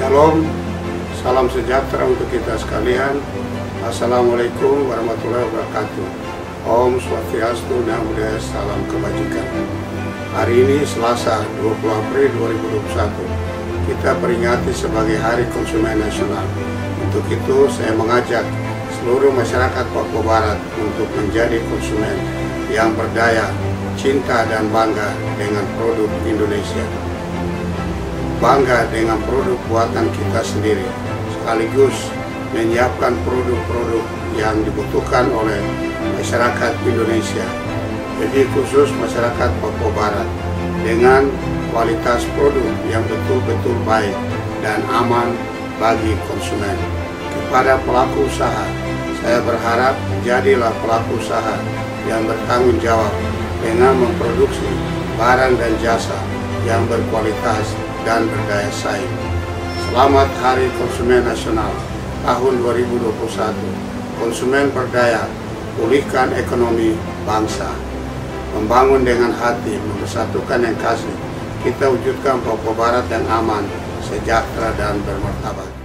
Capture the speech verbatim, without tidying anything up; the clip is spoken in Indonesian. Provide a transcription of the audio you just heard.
Shalom, salam sejahtera untuk kita sekalian. Assalamualaikum warahmatullahi wabarakatuh. Om Swastiastu, Namo Buddhaya, salam kebajikan. Hari ini Selasa dua puluh April dua ribu dua puluh satu, kita peringati sebagai Hari Konsumen Nasional. Untuk itu saya mengajak seluruh masyarakat Papua Barat untuk menjadi konsumen yang berdaya, cinta dan bangga dengan produk Indonesia. Bangga dengan produk buatan kita sendiri, sekaligus menyiapkan produk-produk yang dibutuhkan oleh masyarakat Indonesia, jadi khusus masyarakat Papua Barat, dengan kualitas produk yang betul-betul baik dan aman bagi konsumen. Kepada pelaku usaha, saya berharap jadilah pelaku usaha yang bertanggung jawab dengan memproduksi barang dan jasa yang berkualitas dan berdaya saing. Selamat Hari Konsumen Nasional tahun dua ribu dua puluh satu. Konsumen berdaya, pulihkan ekonomi bangsa. Membangun dengan hati, mempersatukan yang kasih. Kita wujudkan Papua Barat yang aman, sejahtera dan bermartabat.